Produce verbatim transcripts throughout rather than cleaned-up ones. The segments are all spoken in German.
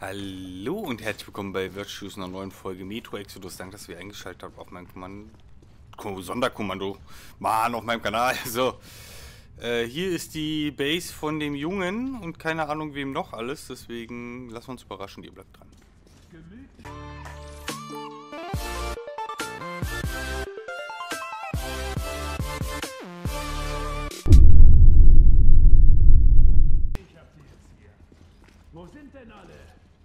Hallo und herzlich willkommen bei Virtues einer neuen Folge Metro Exodus. Danke, dass ihr eingeschaltet habt auf meinem Kommando. Sonderkommando. Mann, auf meinem Kanal. So. Äh, hier ist die Base von dem Jungen und keine Ahnung wem noch alles. Deswegen lasst uns überraschen, ihr bleibt dran. Wo sind denn alle?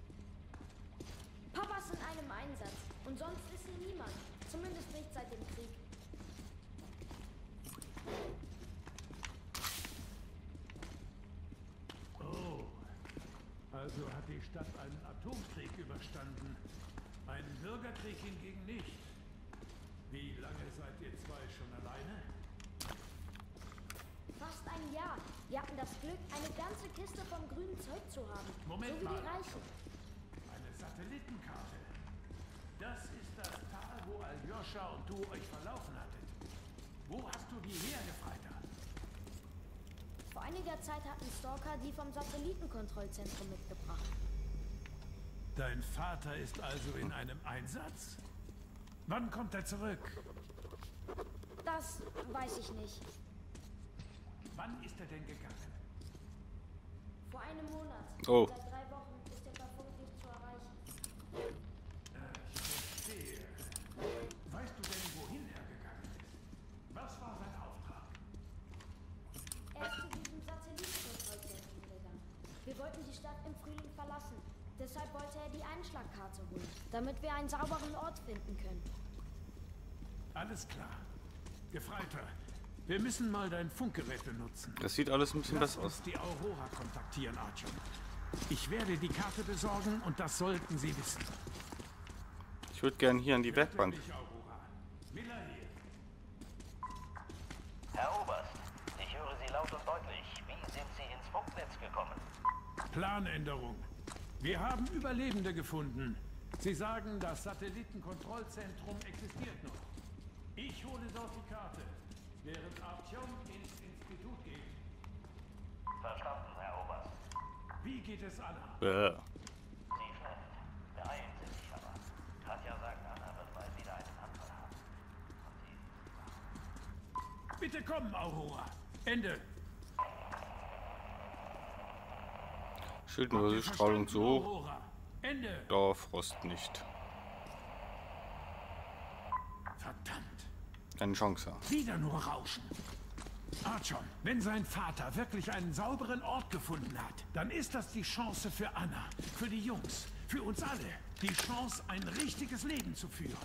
Papa ist in einem Einsatz. Und sonst ist hier niemand. Zumindest nicht seit dem Krieg. Oh. Also hat die Stadt einen Atomkrieg überstanden. Einen Bürgerkrieg hingegen nicht. Wie lange seid ihr zwei schon alleine? Fast ein Jahr. Wir hatten das Glück, eine ganze Kiste vom grünen Zeug zu haben. Moment so wie mal. die Reichen. Eine Satellitenkarte. Das ist das Tal, wo Aljoscha und du euch verlaufen hattet. Wo hast du die hergefreitert? Vor einiger Zeit hat ein Stalker die vom Satellitenkontrollzentrum mitgebracht. Dein Vater ist also in einem Einsatz? Wann kommt er zurück? Das weiß ich nicht. Wann ist er denn gegangen? Vor einem Monat. Oh. Seit drei Wochen ist er per Funk nicht zu erreichen. Ich verstehe. Weißt du denn, wohin er gegangen ist? Was war sein Auftrag? Er ist zu diesem Satellitenkontrollzentrum gegangen. Wir wollten die Stadt im Frühling verlassen. Deshalb wollte er die Einschlagkarte holen, damit wir einen sauberen Ort finden können. Alles klar. Gefreiter, wir müssen mal dein Funkgerät benutzen. Das sieht alles ein bisschen Lass besser aus. uns die Aurora kontaktieren, Artyom. Ich werde die Karte besorgen und das sollten sie wissen. Ich würde gerne hier an die Werkbank. Dich, Aurora. Miller hier. Herr Oberst, ich höre Sie laut und deutlich. Wie sind Sie ins Funknetz gekommen? Planänderung. Wir haben Überlebende gefunden. Sie sagen, das Satellitenkontrollzentrum existiert noch. Ich hole dort die Karte, während Artyom ins Institut geht. Verstanden, Herr Oberst. Wie geht es Anna? Bäh. Sie schnell. Beeilen Sie sich aber. Katja sagt, Anna wird bald wieder einen Anfall haben. Und Sie... Bitte kommen, Aurora. Ende. Schildlose Strahlung zu hoch. Aurora. Ende. Dauerfrost nicht. Verdammt. Keine Chance. Wieder nur Rauschen. Artyom, wenn sein Vater wirklich einen sauberen Ort gefunden hat, dann ist das die Chance für Anna, für die Jungs, für uns alle. Die Chance, ein richtiges Leben zu führen.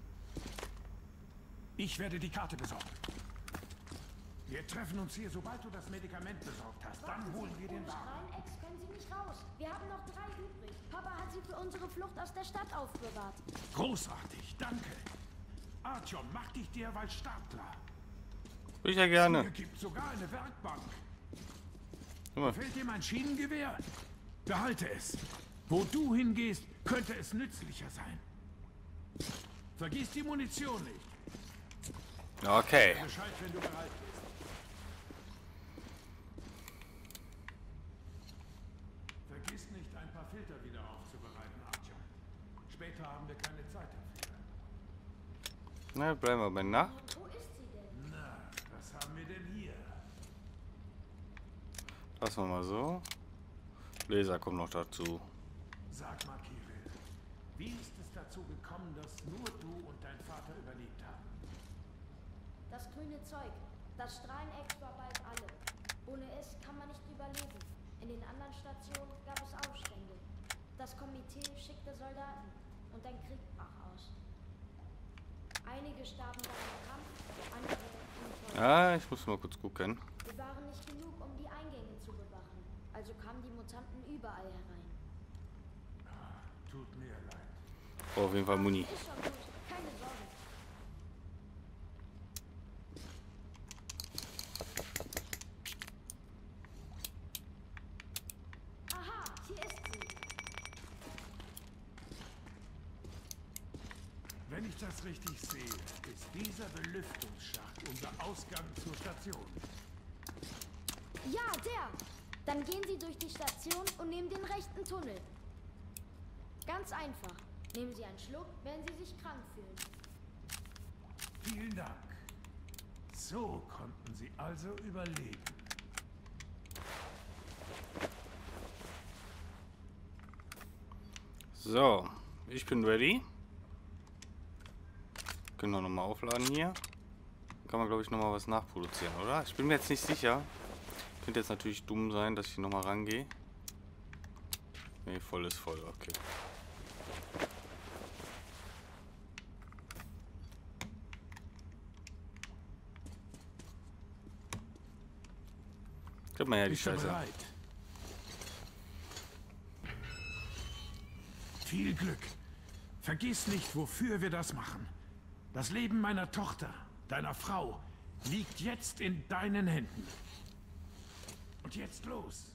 Ich werde die Karte besorgen. Wir treffen uns hier, sobald du das Medikament besorgt hast. Dann holen wir den Ohne Wagen. Schreien-Ex können Sie nicht raus. Wir haben noch drei übrig. Papa hat sie für unsere Flucht aus der Stadt aufbewahrt. Großartig, danke. Artyom, mach dich derweil startklar. Würde ich ja gerne. Hier gibt sogar eine Werkbank. Guck mal. Fällt dir mein Schienengewehr? Behalte es. Wo du hingehst, könnte es nützlicher sein. Vergiss die Munition nicht. Okay. Bescheid, wenn du bereit bist. Vergiss nicht, ein paar Filter wieder aufzubereiten, Artyom. Später haben wir keine Zeit dafür. Na, bleiben wir bei Nacht. Wo ist sie denn? Na, was haben wir denn hier? Lassen wir mal so. Laser kommt noch dazu. Sag mal, Kirill, wie ist es dazu gekommen, dass nur du und dein Vater überlebt haben? Das grüne Zeug. Das Strahlenex war bald alle. Ohne es kann man nicht überleben. In den anderen Stationen gab es Aufstände. Das Komitee schickte Soldaten und ein Krieg brach aus. Einige starben bei dem Kampf, andere im Feuer. Ja, ich muss mal kurz gucken. Wir waren nicht genug, um die Eingänge zu bewachen. Also kamen die Mutanten überall herein. Tut mir leid. Oh, auf jeden Fall Muni. Ist schon gut, keine Sorge. Aha, hier ist sie. Wenn ich das richtig sehe, ist dieser Belüftungsschacht unser Ausgang zur Station. Ja, der. Dann gehen Sie durch die Station und nehmen den rechten Tunnel. Ganz einfach. Nehmen Sie einen Schluck, wenn Sie sich krank fühlen. Vielen Dank. So konnten Sie also überleben. So, ich bin ready. Können wir nochmal aufladen hier. Kann man, glaube ich, nochmal was nachproduzieren, oder? Ich bin mir jetzt nicht sicher. Könnte jetzt natürlich dumm sein, dass ich nochmal rangehe. Ne, voll ist voll, okay. Gib mal her die Bist du Scheiße. bereit? Viel Glück. Vergiss nicht, wofür wir das machen. Das Leben meiner Tochter, deiner Frau, liegt jetzt in deinen Händen. Und jetzt los.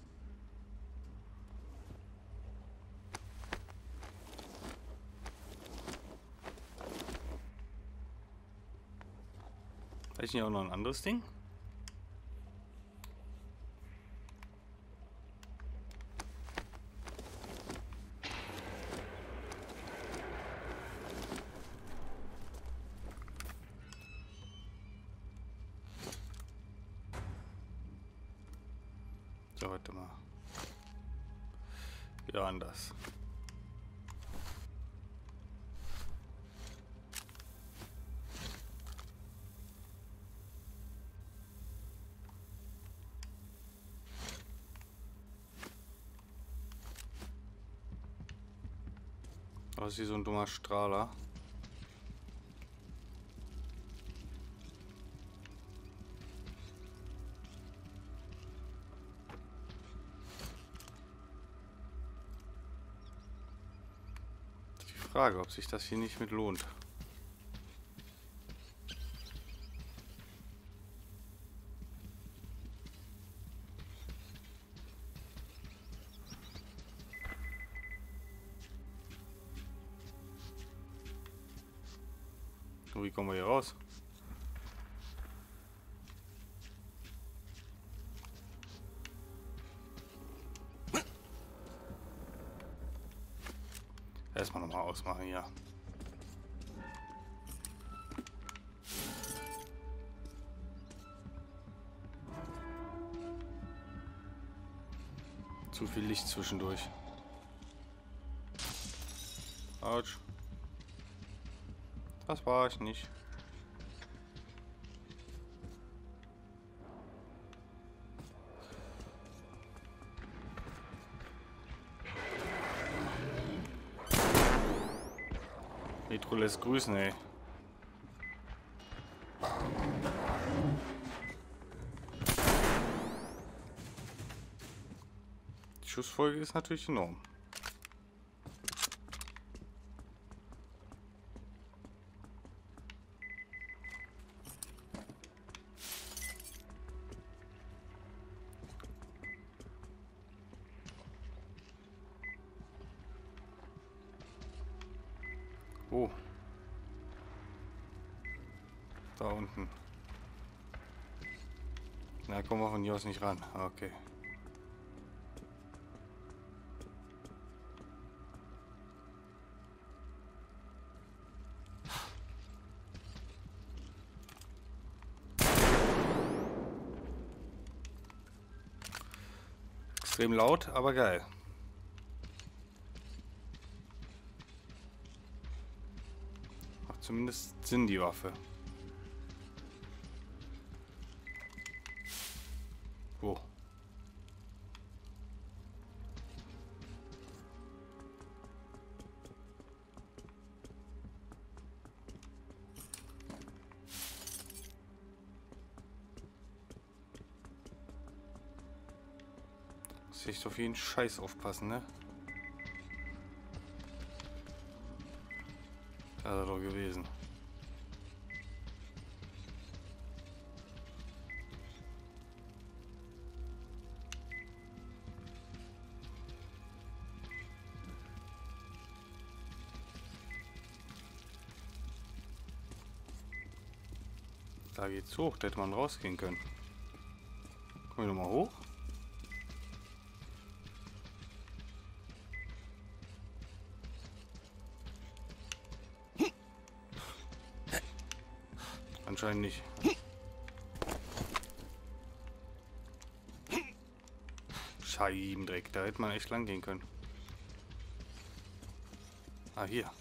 Habe ich nicht auch noch ein anderes Ding? So, warte mal. Ja, anders. Das ist wie so ein dummer Strahler. Die Frage, ob sich das hier nicht mit lohnt. Wie kommen wir hier raus? Erstmal nochmal ausmachen hier. Zu viel Licht zwischendurch. Autsch. Das war ich nicht. Metro lässt grüßen, ey. Die Schussfolge ist natürlich enorm. Oh. Da unten. Na, kommen wir von hier aus nicht ran. Okay. Extrem laut, aber geil. Zumindest Sinn die Waffe. Wo? Muss ich auf jeden Scheiß aufpassen, ne? Da ist er doch gewesen. Da geht's hoch, da hätte man rausgehen können. Kommen wir nochmal hoch? Anscheinend nicht. Scheibendreck, da hätte man echt lang gehen können. Ah, hier.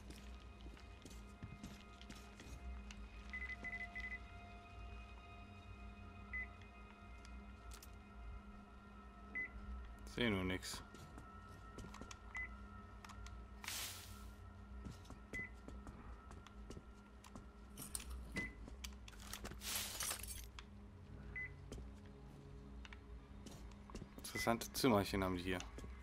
Sehe nur nichts. Interessante Zimmerchen haben die hier.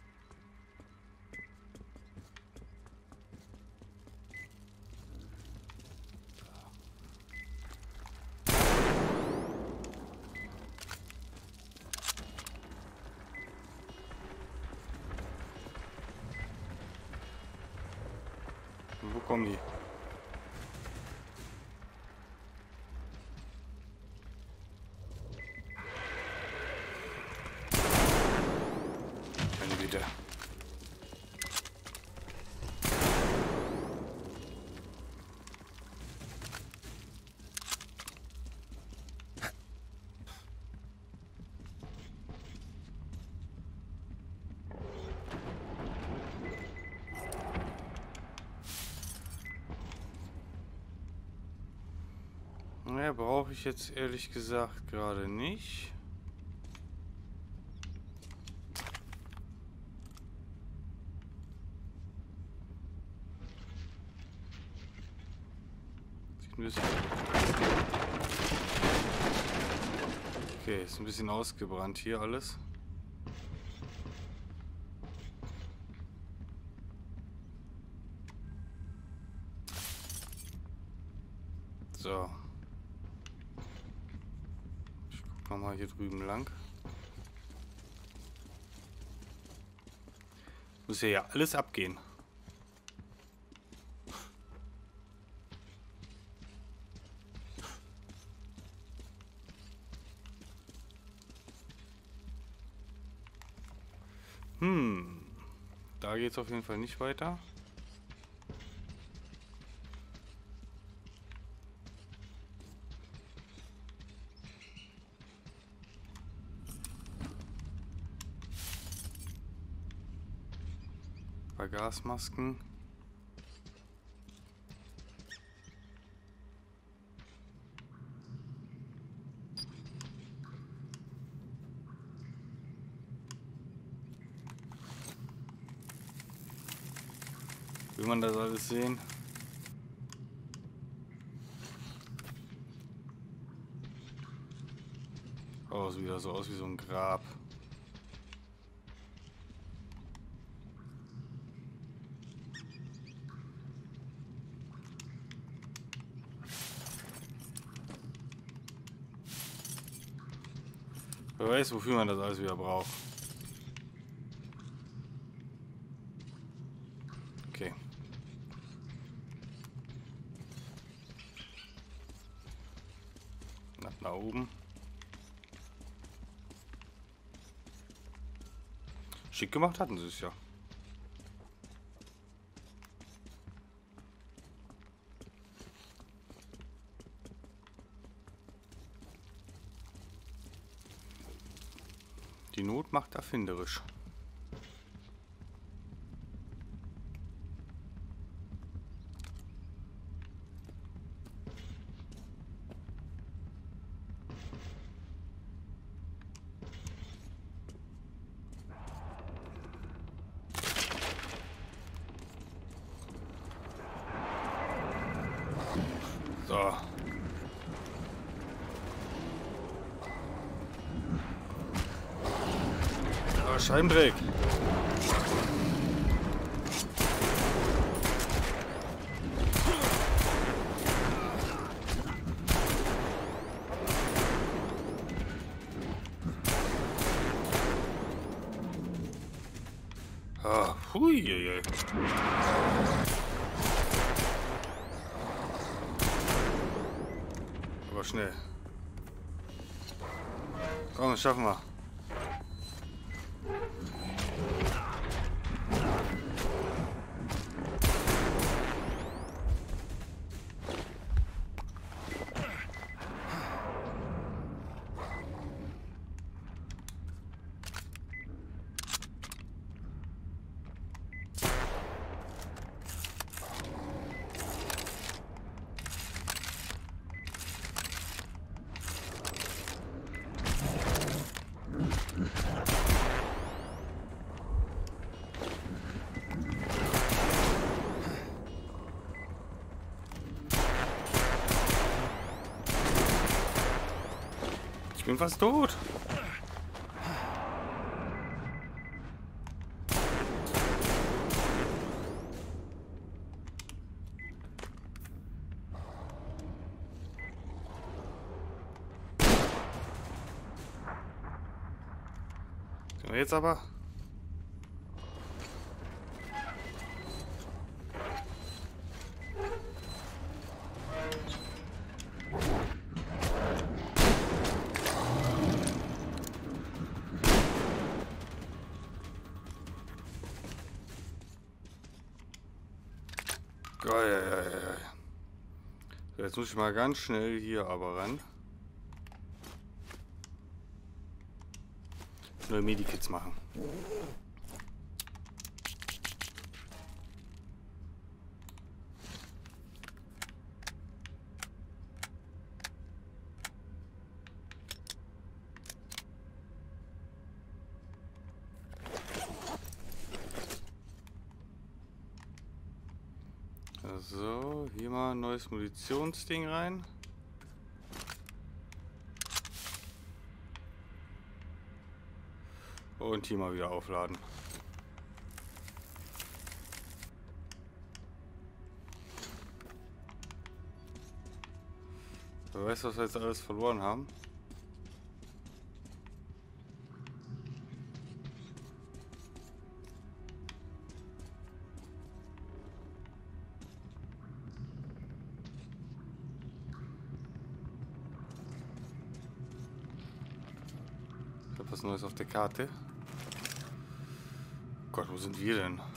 Und wo kommen die? Meine Güte. Naja, brauche ich jetzt ehrlich gesagt gerade nicht. Sieht ein bisschen... Okay, ist ein bisschen ausgebrannt hier alles. So. Ich guck nochmal hier drüben lang. Muss ja, ja alles abgehen. Hm. Da geht's auf jeden Fall nicht weiter. Bei Gasmasken. Will man das alles sehen? Oh, sieht wieder so aus wie so ein Grab. Wer weiß, wofür man das alles wieder braucht. Okay. Nach, nach oben. Schick gemacht hatten sie es ja. Die Not macht erfinderisch. So. Ah, Scheibendreck. Ah, hui, hui, hui. Aber schnell. Komm, das schaffen wir. bin fast tot. Jetzt aber. Geil. Jetzt muss ich mal ganz schnell hier aber ran. Neue Medikits machen. So, hier mal ein neues Munitionsding rein. Und hier mal wieder aufladen. Wer weiß, was wir jetzt alles verloren haben. Ich habe was Neues auf der Karte. Gott, wo sind wir denn?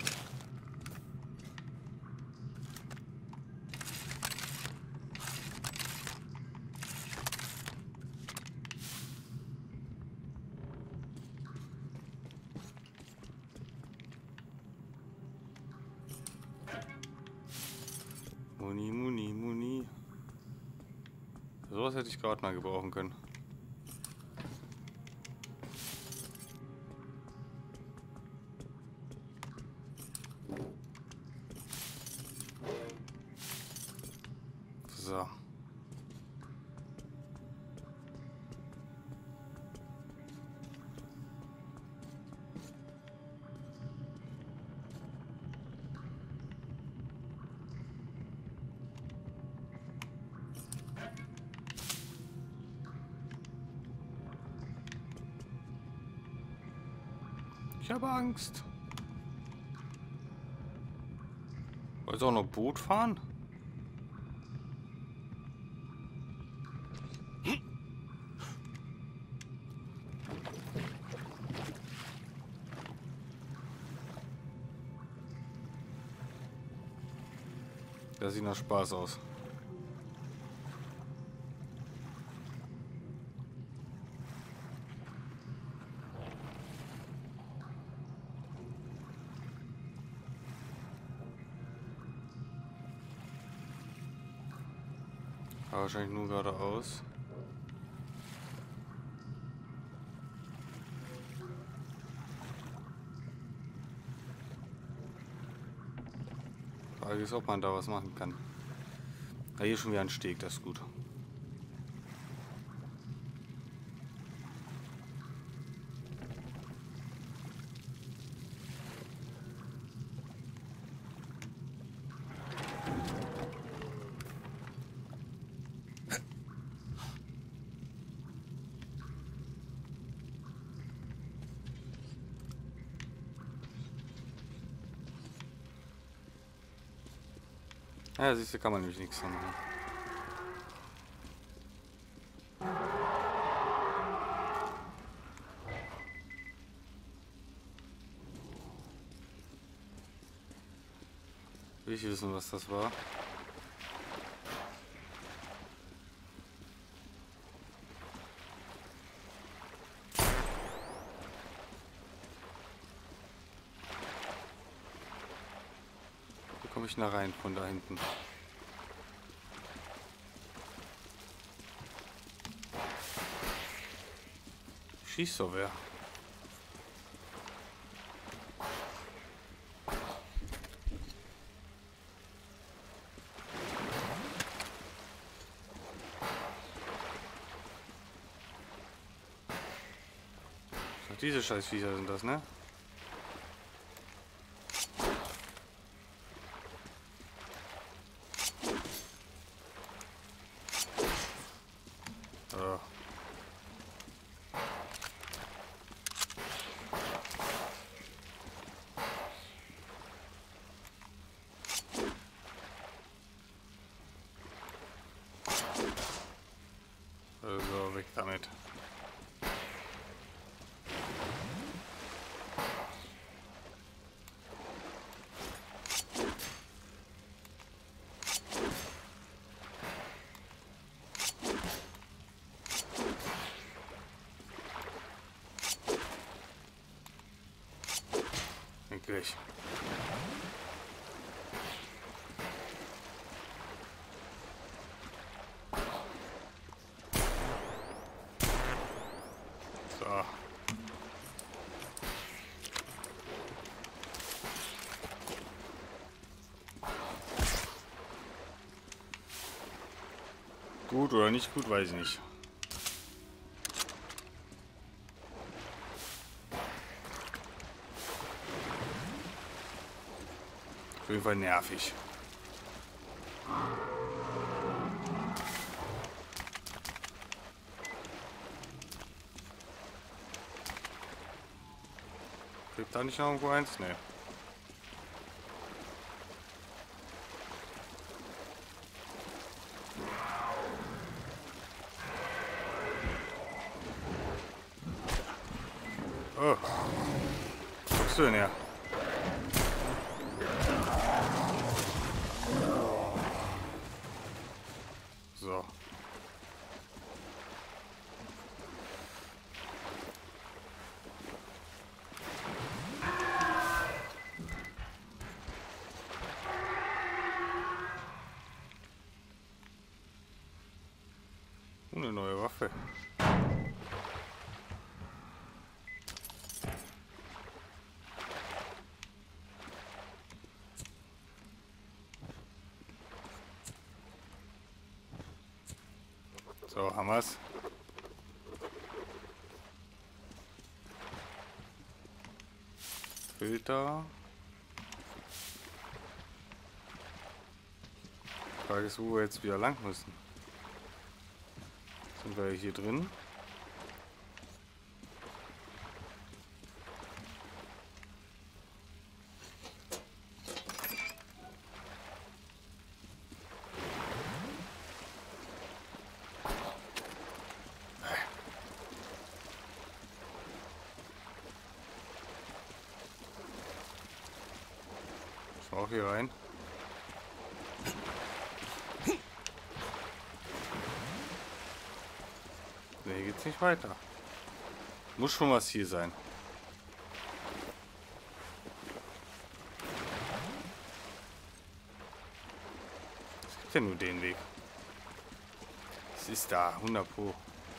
Muni, Muni, Muni. Sowas hätte ich gerade mal gebrauchen können. So. Ich habe Angst. Wollt ihr auch noch Boot fahren? Das sieht nach Spaß aus. Aber wahrscheinlich nur geradeaus. Frage ist, ob man da was machen kann. Ja, hier schon wieder ein Steg, das ist gut. Ja, siehst du, kann man nämlich nichts machen. Will ich wissen, was das war? Wie komme ich da rein von da hinten? Schießt doch wer. diese Scheißviecher sind das, ne? So. Also, weg damit. Wirklich. So. Gut oder nicht gut, weiß ich nicht. Auf jeden Fall nervig. Gibt da nicht noch irgendwo eins? Ne. Oh. Was guckst du denn her? So. Und eine neue Waffe. So, haben wir's. Filter. Die Frage ist, wo wir jetzt wieder lang müssen. Sind wir hier drin? Auch hier rein. Ne, geht's nicht weiter. Muss schon was hier sein. Es gibt ja nur den Weg. Es ist da, hundert Pro.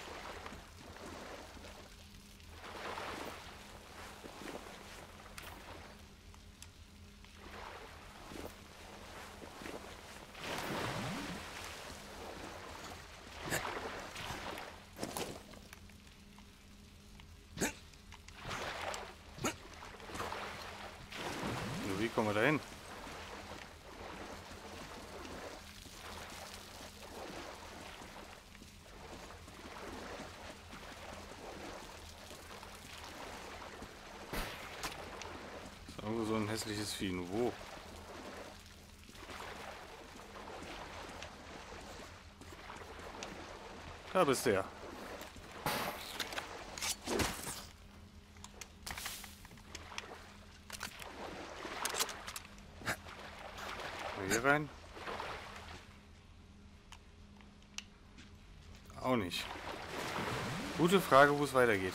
Wie kommen wir da hin? Das ist irgendwo so ein hässliches Vieh. Wo? Da bist du ja. Hier rein? Auch nicht. Gute Frage, wo es weitergeht.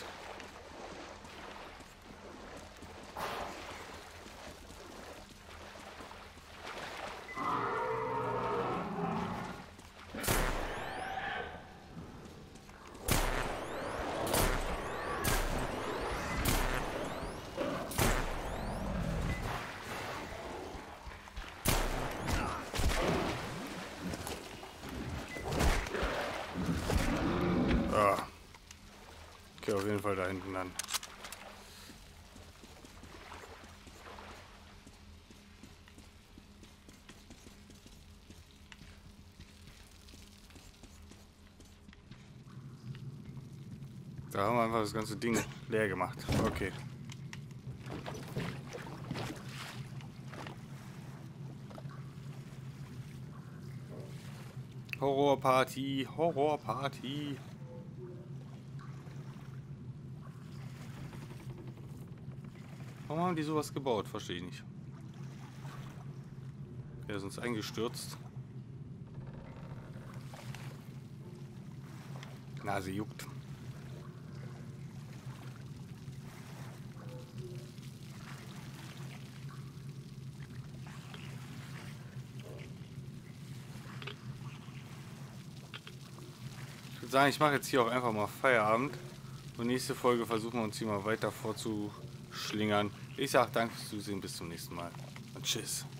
Ah. Okay, auf jeden Fall da hinten dann. Da haben wir einfach das ganze Ding leer gemacht. Okay. Horrorparty, Horrorparty. Warum haben die sowas gebaut? Verstehe ich nicht. Er ist uns eingestürzt. Nase juckt. Ich würde sagen, ich mache jetzt hier auch einfach mal Feierabend. Und nächste Folge versuchen wir uns hier mal weiter vorzuschlingern. Ich sage danke fürs Zusehen, bis zum nächsten Mal. Und tschüss.